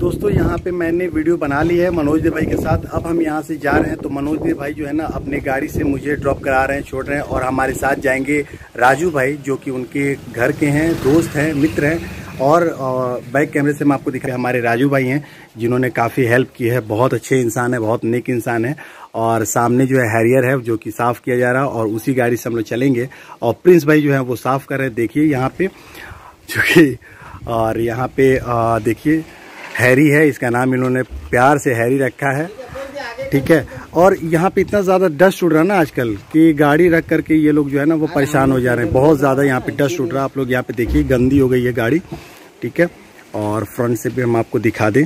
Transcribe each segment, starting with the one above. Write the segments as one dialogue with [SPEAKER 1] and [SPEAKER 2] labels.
[SPEAKER 1] दोस्तों यहाँ पे मैंने वीडियो बना ली है मनोज देव भाई के साथ। अब हम यहाँ से जा रहे हैं तो मनोज देव भाई जो है ना अपने गाड़ी से मुझे ड्रॉप करा रहे हैं, छोड़ रहे हैं। और हमारे साथ जाएंगे राजू भाई जो कि उनके घर के हैं, दोस्त हैं, मित्र हैं। और बैक कैमरे से मैं आपको दिखा, हमारे राजू भाई हैं जिन्होंने काफ़ी हेल्प की है। बहुत अच्छे इंसान है, बहुत नेक इंसान है। और सामने जो है हैरियर है जो कि साफ़ किया जा रहा है और उसी गाड़ी से हम लोग चलेंगे। और प्रिंस भाई जो है वो साफ़ कर रहे हैं, देखिए यहाँ पे जो कि। और यहाँ पे देखिए हैरी है, इसका नाम इन्होंने प्यार से हैरी रखा है, ठीक है। और यहाँ पे इतना ज़्यादा डस्ट उड़ रहा है ना आजकल कि गाड़ी रख करके ये लोग जो है ना वो परेशान हो जा रहे हैं। बहुत ज़्यादा यहाँ पे डस्ट उड़ रहा है। आप लोग यहाँ पे देखिए गंदी हो गई है गाड़ी, ठीक है। और फ्रंट से भी हम आपको दिखा दें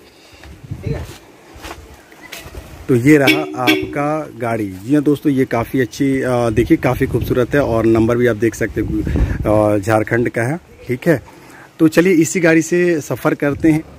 [SPEAKER 1] तो ये रहा आपका गाड़ी। जी हाँ दोस्तों, ये काफ़ी अच्छी देखिए, काफ़ी खूबसूरत है। और नंबर भी आप देख सकते हो, झारखंड का है, ठीक है। तो चलिए इसी गाड़ी से सफ़र करते हैं।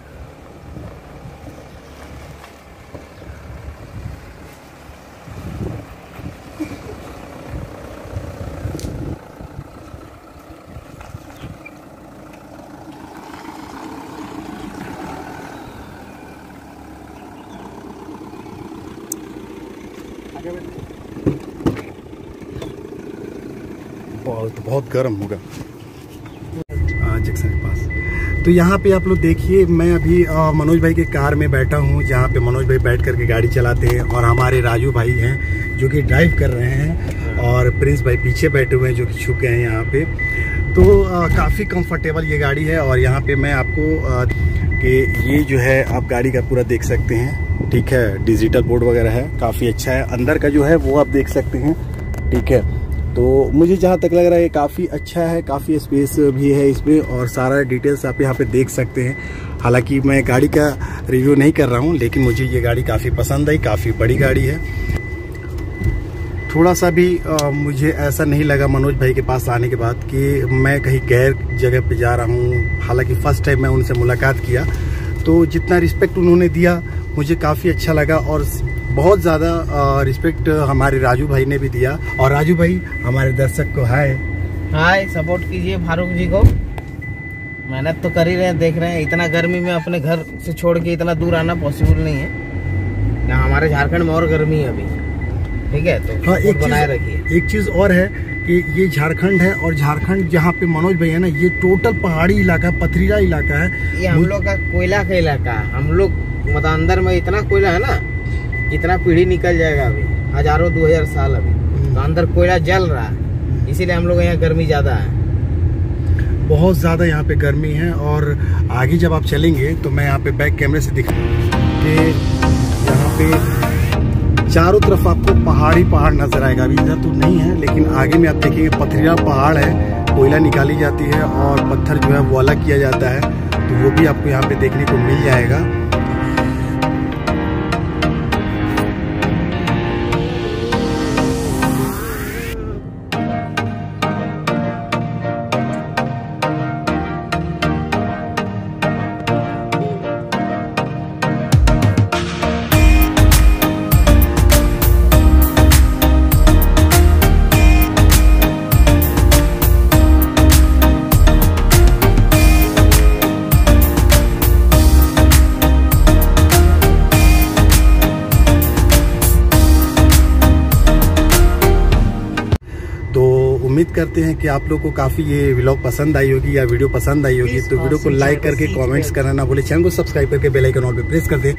[SPEAKER 1] बहुत गर्म होगा जंक्शन के पास। तो यहाँ पे आप लोग देखिए, मैं अभी मनोज भाई के कार में बैठा हूँ जहाँ पे मनोज भाई बैठ करके गाड़ी चलाते हैं। और हमारे राजू भाई हैं जो कि ड्राइव कर रहे हैं। और प्रिंस भाई पीछे बैठे हुए हैं जो कि छुपे हैं यहाँ पे। तो काफ़ी कंफर्टेबल ये गाड़ी है। और यहाँ पे मैं आपको कि ये जो है आप गाड़ी का पूरा देख सकते हैं, ठीक है। डिजिटल बोर्ड वगैरह है, काफ़ी अच्छा है। अंदर का जो है वो आप देख सकते हैं, ठीक है। तो मुझे जहाँ तक लग रहा है ये काफ़ी अच्छा है, काफ़ी स्पेस भी है इसमें। और सारा डिटेल्स आप यहाँ पे देख सकते हैं। हालांकि मैं गाड़ी का रिव्यू नहीं कर रहा हूँ, लेकिन मुझे ये गाड़ी काफ़ी पसंद आई। काफ़ी बड़ी गाड़ी है। थोड़ा सा भी मुझे ऐसा नहीं लगा मनोज भाई के पास आने के बाद कि मैं कहीं गैर जगह पे जा रहा हूँ। हालांकि फ़र्स्ट टाइम मैं उनसे मुलाकात किया तो जितना रिस्पेक्ट उन्होंने दिया मुझे काफ़ी अच्छा लगा। और बहुत ज़्यादा रिस्पेक्ट हमारे राजू भाई ने भी दिया। और राजू भाई हमारे दर्शक को हाय
[SPEAKER 2] सपोर्ट कीजिए फारूक जी को। मेहनत तो कर ही रहे हैं, देख रहे हैं। इतना गर्मी में अपने घर से छोड़ के इतना दूर आना पॉसिबल नहीं है। यहाँ हमारे झारखंड में और गर्मी है अभी, ठीक है। तो
[SPEAKER 1] हाँ,
[SPEAKER 2] बनाए रखिए।
[SPEAKER 1] एक चीज़ और है कि ये झारखंड है। और झारखंड जहाँ पे मनोज भाई है ना, ये टोटल पहाड़ी इलाका, पथरीला इलाका है।
[SPEAKER 2] ये हम लोग का कोयला का इलाका है। हम लोग मतलब अंदर में इतना कोयला है ना, इतना पीढ़ी निकल जाएगा अभी, हजारों 2000 साल अभी तो अंदर कोयला जल रहा है। इसीलिए हम लोग यहाँ गर्मी ज्यादा है,
[SPEAKER 1] बहुत ज्यादा यहाँ पे गर्मी है। और आगे जब आप चलेंगे तो मैं यहाँ पे बैक कैमरे से दिखा कि यहाँ पे चारों तरफ आपको पहाड़ नजर आएगा। अभी इधर तो नहीं है, लेकिन आगे में आप देखेंगे पथरीला पहाड़ है, कोयला निकाली जाती है और पत्थर जो है वो अलग किया जाता है। तो वो भी आपको यहाँ पे देखने को मिल जाएगा। उम्मीद करते हैं कि आप लोग को काफ़ी ये व्लॉग पसंद आई होगी या वीडियो पसंद आई होगी। तो वीडियो को लाइक करके कमेंट्स करना ना भूलें। चैनल को सब्सक्राइब करके बेल आइकन ऑल पे प्रेस कर दें।